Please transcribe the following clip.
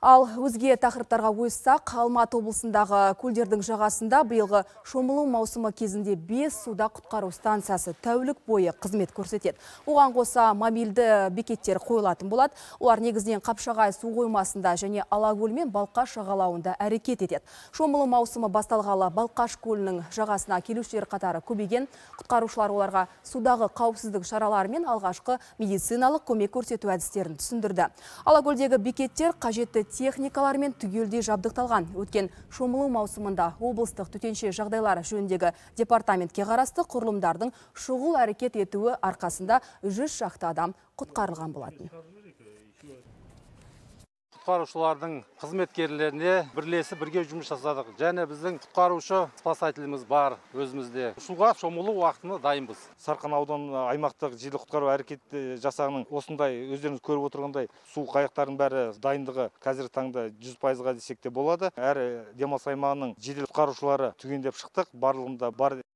Ал өзге тақырыптарға ойыссақ, Алматы облысындағы көлдердің жағасында биылғы шомылу маусымы кезінде 5 суда құтқару станциясы тәулік бойы қызмет көрсетеді. Оған қоса мобильді бекеттер қойылатын болады. Олар негізінен Қапшағай су қоймасында және Алакөл мен Балқаш жағалауында әрекет етеді. Шомылу маусымы басталғалы Балқаш көлінің жағасына келушілер қатары көбейген. Құтқарушылар оларға судағы қауіпсіздік шаралары мен алғашқы медициналық көмек көрсету әдістерін түсіндірді. Алакөлдегі бекеттер қажетті техникалармен түгелдей жабдықталған. Өткен шомылу маусымында облыстық төтенше жағдайлар жөніндегі департаментке қарасты құрылымдардың шұғыл әрекет етуі арқасында 100 шақты адам құтқарылған болатын. Құтқарушылардың қызметкерлеріне бірлесіп бірге жұмыс жасадық. Және біздің құтқарушы спасателіміз бар өзімізде. Суға шомылу уақытына дайынбыз. Сарқан ауданы аймақтық жедел құтқару әрекет жасағының осындай өздеріңіз көріп отырғандай су қайықтарының бәрі дайындығы қазіргі таңда 100%-ға десек те болады. Әр демалыс аймағының жедел құтқарушылары түгендеп шықтық. Барлығында бар